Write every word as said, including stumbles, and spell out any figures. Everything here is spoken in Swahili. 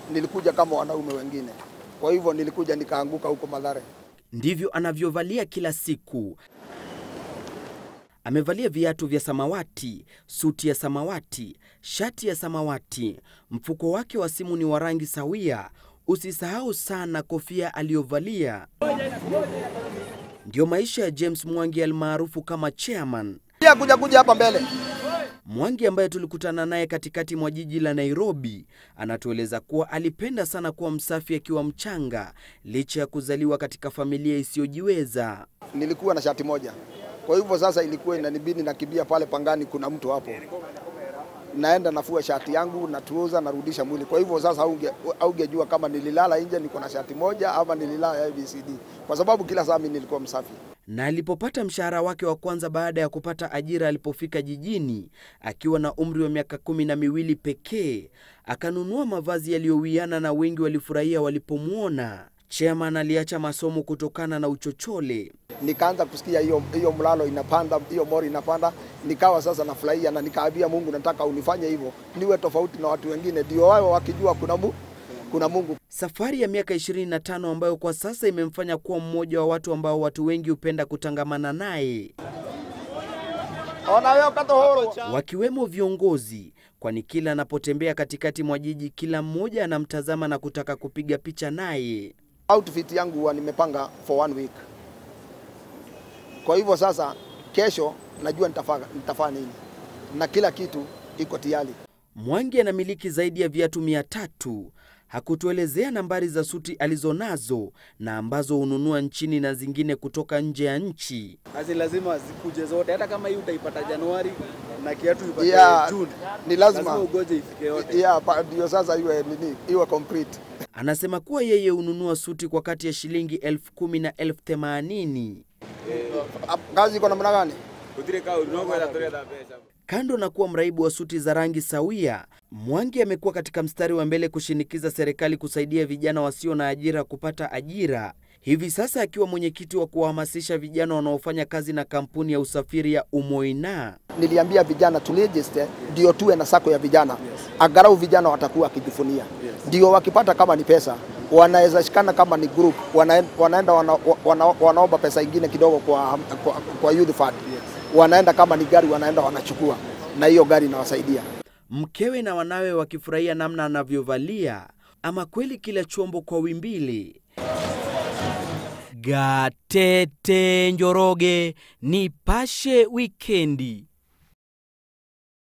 nilikuja kama wanaume wengine. Kwa hivyo nilikuja nikaanguka huko Mathare. Ndivyo anavyovalia kila siku. Amevalia viatu vya samawati, suti ya samawati, shati ya samawati, mfuko wake wa simu ni wa rangi sawia. Usisahau sana kofia aliyovalia. Ndio maisha ya James Mwangi almaarufu kama Chairman. Pia kuja kuja hapa mbele. Mwangi ambaye tulikutana naye katikati mwa jiji la Nairobi, anatueleza kuwa alipenda sana kuwa msafi akiwa mchanga, licha ya kuzaliwa katika familia isiyojiweza. Nilikuwa na shati moja. Kwa hivyo sasa ilikuwa inanibidi nakimbia pale Pangani, kuna mtu hapo. Naenda nafua shati yangu na tuuza narudisha mwili. Kwa hivyo sasa haungejua kama nililala nje niko na shati moja ama nililala A B C D. Kwa sababu kila saa mimi nilikuwa msafi. Na alipopata mshahara wake wa kwanza baada ya kupata ajira alipofika jijini, akiwa na umri wa miaka kumi na miwili pekee, akanunua mavazi yaliyowiana na wengi walifurahia walipomuona. Chairman aliacha masomo kutokana na uchochole. Nikaanza kusikia hiyo hiyo mlalo inapanda, hiyo mori inapanda, nikawa sasa nafurahia na nikaambia Mungu, nataka unifanye hivyo niwe tofauti na watu wengine, ndio wao wakijua kuna Mungu. Kuna Mungu. Safari ya miaka ishirini na tano ambayo kwa sasa imemfanya kuwa mmoja wa watu ambao watu wengi hupenda kutangamana naye. Wakiwemo viongozi, kwani kila anapotembea katikati mwa jiji kila mmoja anamtazama na kutaka kupiga picha naye. Outfit yangu huwa nimepanga for one week. Kwa hivyo sasa kesho najua nitafanya nitafanya nini. Na kila kitu iko tayari. Mwangi anamiliki zaidi ya viatu mia tatu. Hakutuelezea nambari za suti alizonazo na ambazo ununua nchini na zingine kutoka nje ya nchi. Kazi lazima zikuje zote, hata kama hii utaipata Januari na kiatu ipate yeah, June. Ni lazima, lazima ugoje ifike yote. Yeah, ndio sasa iwe nini, iwe complete. Anasema kuwa yeye ununua suti kwa kati ya shilingi elfu kumi na elfu themanini. Kazi iko namna gani? Kando na kuwa mraibu wa suti za rangi sawia, Mwangi amekuwa katika mstari wa mbele kushinikiza serikali kusaidia vijana wasio na ajira kupata ajira. Hivi sasa akiwa mwenyekiti wa kuhamasisha vijana wanaofanya kazi na kampuni ya usafiri ya Umoina. Niliambia vijana turegister ndio tuwe na sako ya vijana. Yes. Agarau vijana watakuwa kijifunia. Yes. Ndio wakipata kama ni pesa, wanaweza shikana kama ni group, wanaenda wanaenda wana, wana, wanaomba pesa nyingine kidogo kwa kwa, kwa youth fund. Yes. Wanaenda kama ni gari wanaenda wanachukua na hiyo gari inawasaidia. Mkewe na wanawe wakifurahia namna anavyovalia. Ama kweli kila chombo kwa wimbili. Gatete Njoroge, Nipashe Wikendi.